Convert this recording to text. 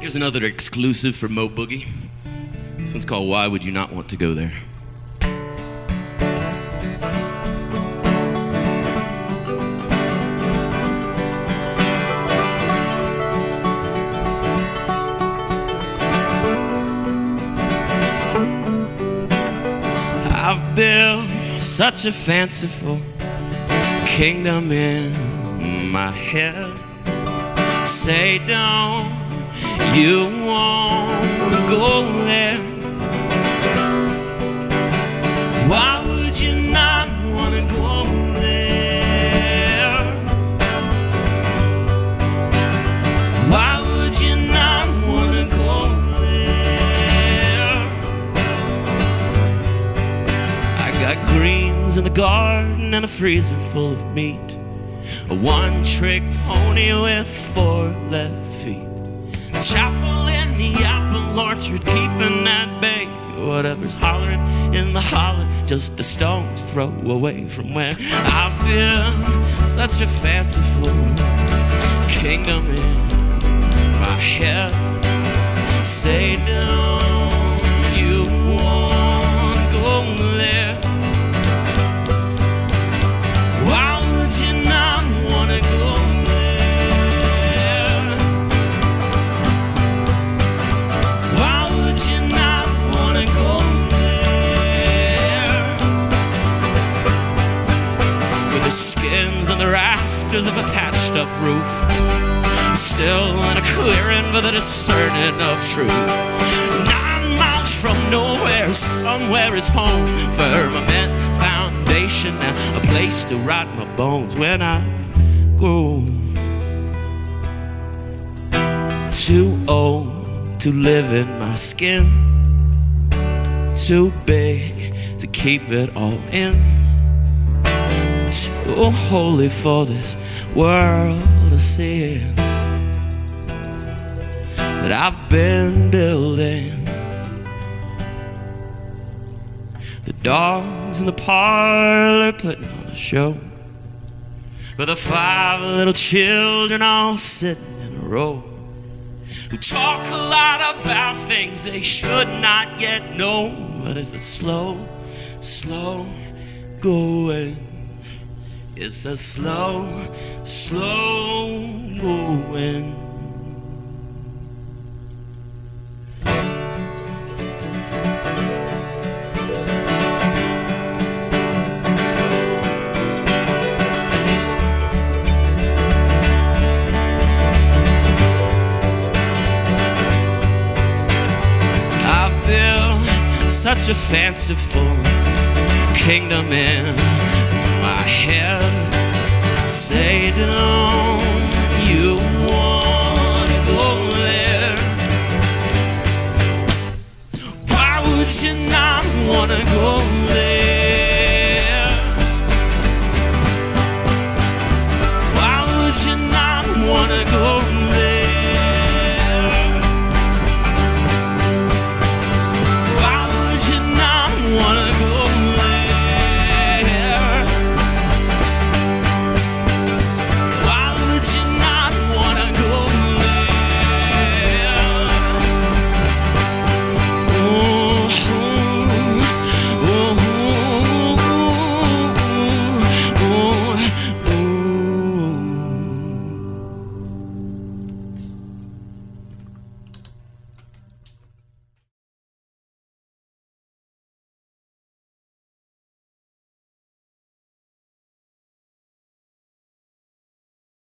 Here's another exclusive for MoBoogie. This one's called Why Would You Not Want to Go There? I've built such a fanciful kingdom in my head. Say don't you wanna go there? Why would you not wanna go there? Why would you not wanna go there? I got greens in the garden and a freezer full of meat, a one-trick pony with 4 left feet, a chapel in the apple orchard keeping at bay whatever's hollering in the holler, just a stone's throw away from where I've been. Such a fanciful kingdom in my head. Say don't you want to go there? Why would you not want to go there? Why would you not want to go there? With the skins and the rafters of a patched up roof, still in a clearing for the discerning of truth. 9 miles from nowhere, somewhere is home. Firmament, foundation, and a place to rot my bones when I've grown too old to live in my skin, too big to keep it all in, too holy for this world to see it, that I've been building. The dogs in the parlor putting on a show, with the 5 little children all sitting in a row, who talk a lot about things they should not yet know. But it's a slow, slow going. It's a slow, slow going. Such a fanciful kingdom in my head. Say don't